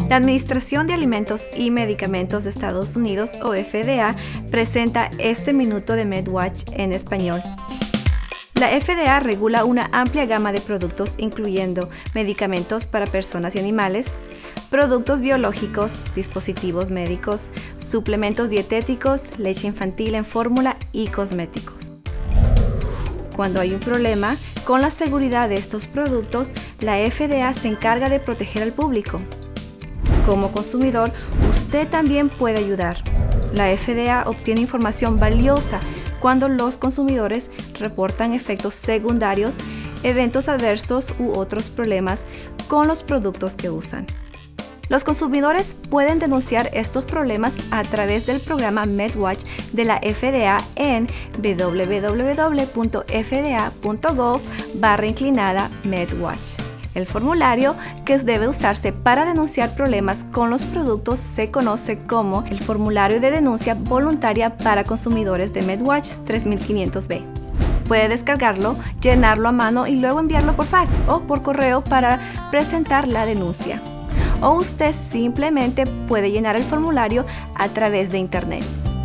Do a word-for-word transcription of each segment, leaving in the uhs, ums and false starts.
La Administración de Alimentos y Medicamentos de Estados Unidos, o F D A, presenta este minuto de MedWatch en español. La F D A regula una amplia gama de productos, incluyendo medicamentos para personas y animales, productos biológicos, dispositivos médicos, suplementos dietéticos, leche infantil en fórmula y cosméticos. Cuando hay un problema con la seguridad de estos productos, la F D A se encarga de proteger al público. Como consumidor, usted también puede ayudar. La F D A obtiene información valiosa cuando los consumidores reportan efectos secundarios, eventos adversos u otros problemas con los productos que usan. Los consumidores pueden denunciar estos problemas a través del programa MedWatch de la F D A en w w w punto f d a punto gov barra inclinada MedWatch. El formulario que debe usarse para denunciar problemas con los productos se conoce como el Formulario de Denuncia Voluntaria para Consumidores de MedWatch tres mil quinientos B. Puede descargarlo, llenarlo a mano y luego enviarlo por fax o por correo para presentar la denuncia. O usted simplemente puede llenar el formulario a través de Internet.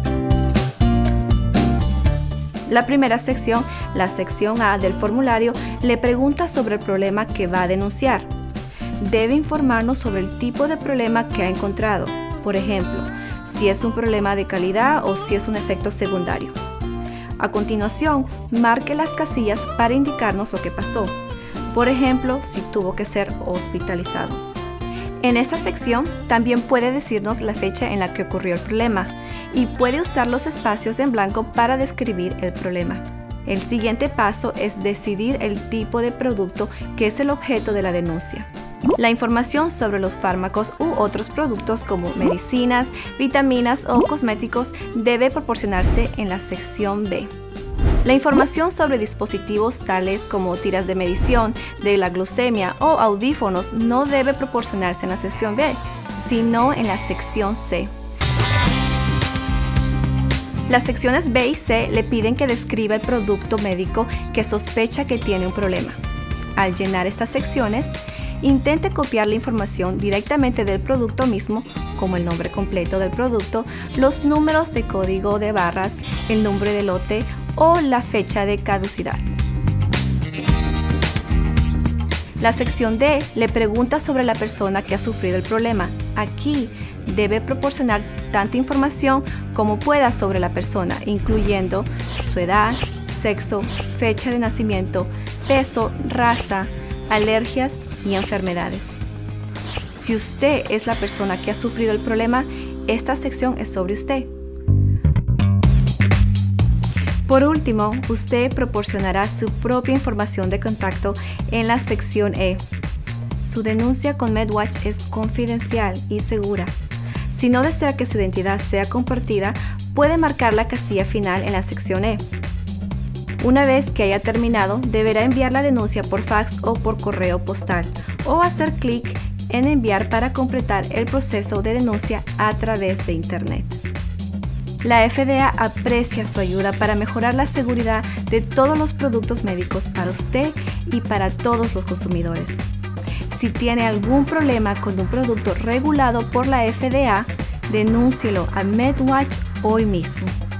La primera sección, la sección A del formulario, le pregunta sobre el problema que va a denunciar. Debe informarnos sobre el tipo de problema que ha encontrado, por ejemplo, si es un problema de calidad o si es un efecto secundario. A continuación, marque las casillas para indicarnos lo que pasó, por ejemplo, si tuvo que ser hospitalizado. En esta sección también puede decirnos la fecha en la que ocurrió el problema y puede usar los espacios en blanco para describir el problema. El siguiente paso es decidir el tipo de producto que es el objeto de la denuncia. La información sobre los fármacos u otros productos como medicinas, vitaminas o cosméticos debe proporcionarse en la sección B. La información sobre dispositivos tales como tiras de medición de la glucemia o audífonos no debe proporcionarse en la sección B, sino en la sección C. Las secciones B y C le piden que describa el producto médico que sospecha que tiene un problema. Al llenar estas secciones, intente copiar la información directamente del producto mismo, como el nombre completo del producto, los números de código de barras, el nombre de lote o la fecha de caducidad. La sección D le pregunta sobre la persona que ha sufrido el problema. Aquí debe proporcionar tanta información como pueda sobre la persona, incluyendo su edad, sexo, fecha de nacimiento, peso, raza, alergias y enfermedades. Si usted es la persona que ha sufrido el problema, esta sección es sobre usted. Por último, usted proporcionará su propia información de contacto en la sección E. Su denuncia con MedWatch es confidencial y segura. Si no desea que su identidad sea compartida, puede marcar la casilla final en la sección E. Una vez que haya terminado, deberá enviar la denuncia por fax o por correo postal, o hacer clic en enviar para completar el proceso de denuncia a través de Internet. La F D A aprecia su ayuda para mejorar la seguridad de todos los productos médicos para usted y para todos los consumidores. Si tiene algún problema con un producto regulado por la F D A, denúncielo a MedWatch hoy mismo.